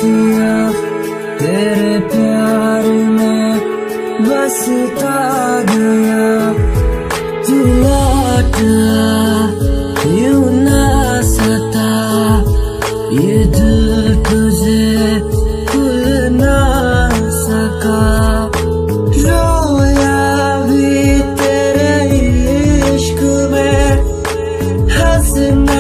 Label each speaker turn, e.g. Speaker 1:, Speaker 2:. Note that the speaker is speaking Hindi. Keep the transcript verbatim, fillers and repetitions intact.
Speaker 1: सिया तेरे प्यार में बसता गया। तू लौट यूं ना सता, ये दिल तुझे भूल ना सका। रोया भी तेरे इश्क में, हंसना